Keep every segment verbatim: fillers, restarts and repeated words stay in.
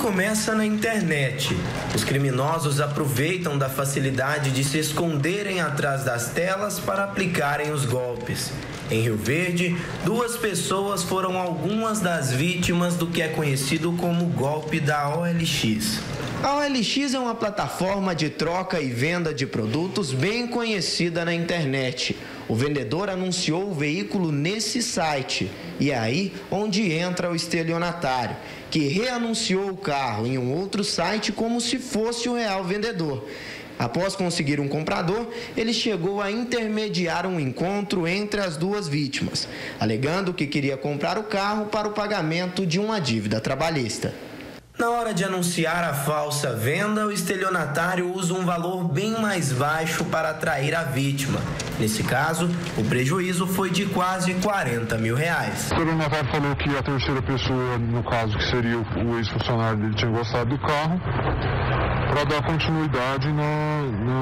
começa na internet. Os criminosos aproveitam da facilidade de se esconderem atrás das telas para aplicarem os golpes. Em Rio Verde, duas pessoas foram algumas das vítimas do que é conhecido como golpe da O L X. A O L X é uma plataforma de troca e venda de produtos bem conhecida na internet. O vendedor anunciou o veículo nesse site e é aí onde entra o estelionatário, que reanunciou o carro em um outro site como se fosse o real vendedor. Após conseguir um comprador, ele chegou a intermediar um encontro entre as duas vítimas, alegando que queria comprar o carro para o pagamento de uma dívida trabalhista. Na hora de anunciar a falsa venda, o estelionatário usa um valor bem mais baixo para atrair a vítima. Nesse caso, o prejuízo foi de quase quarenta mil reais. O estelionatário falou que a terceira pessoa, no caso que seria o ex-funcionário dele, tinha gostado do carro, para dar continuidade na,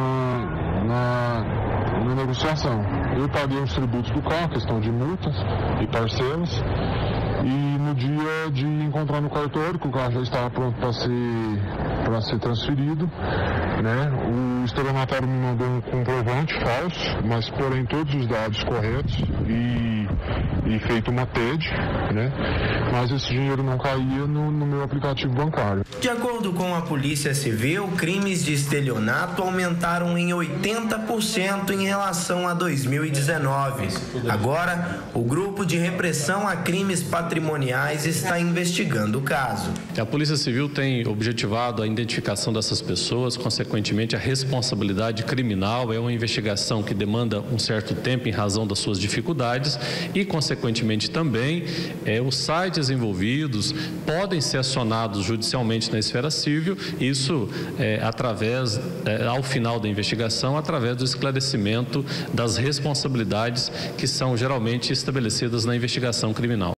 na, na, na negociação. Eu paguei os tributos do carro, questão de multas e parcelas, e no dia de encontrar no cartório, que o carro já estava pronto para ser, para ser transferido, né, o estelionatário me mandou um comprovante falso, mas porém todos os dados corretos e, e feito uma T E D, né, mas esse dinheiro não caía no, no meu aplicativo bancário. De acordo com a Polícia Civil, crimes de estelionato aumentaram em oitenta por cento em relação a dois mil e dezenove. Agora, o Grupo de Repressão a Crimes Patrimoniais está investigando o caso. A Polícia Civil tem objetivado a identificação dessas pessoas, consequentemente a responsabilidade criminal. É uma investigação que demanda um certo tempo em razão das suas dificuldades e, consequentemente, também é, os sites envolvidos podem ser acionados judicialmente na esfera civil, isso é, através, é, ao final da investigação, através do esclarecimento das responsabilidades que são geralmente estabelecidas na investigação criminal.